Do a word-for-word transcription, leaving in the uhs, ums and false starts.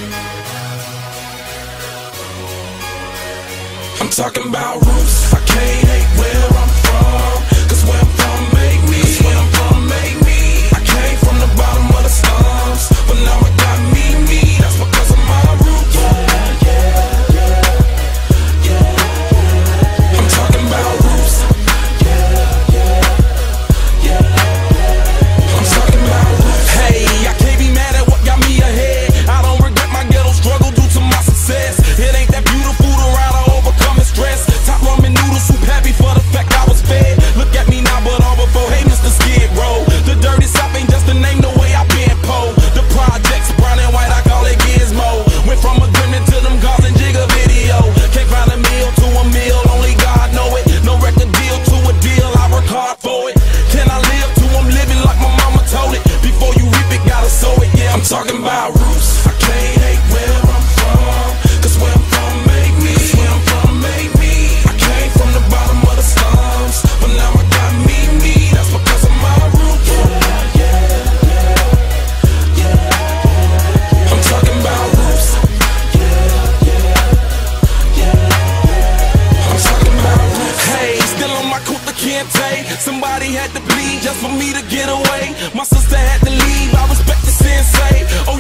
I'm talking about roots. I can't hate where I'm from, 'cause where I'm from make me. 'Cause where I'm from make me. I came from the bottom of the slums, but now I got me, me. That's because of my roots. Yeah, yeah, yeah, yeah. I'm talking about roots. Yeah, yeah, yeah. I'm talking about roots. Hey, I can't be mad at what got me ahead. I don't regret my ghetto struggle due to my success. It ain't that beautiful to ride or overcome and stress. Top ramen noodle soup, happy for the fact I was fed. Look at me now, but all before, hey, Mister Skid Row. The dirty South ain't just a name, the way I been po. The projects, brown and white, I call it Gizmo. Went from a gremlin to them cars and jigger video. Can't find a meal to a meal, only God know it. No record deal to a deal, I work hard for it. Can I live to I'm living like my mama told it? Before you reap it, gotta sow it. Yeah, I'm talking about roots. I can't hate where I'm from, 'cause where I'm from make me. 'Cause where I'm from make me. I came from the bottom of the slums, but now I got me, me. That's because of my roots. Yeah, yeah, yeah, yeah. I'm talking about roots. Yeah, yeah, yeah. I'm talking about roots. Hey, still on my Kunta Kinte. Somebody had to bleed just for me to get away. My sister had to leave. I respect the sensei. Oh,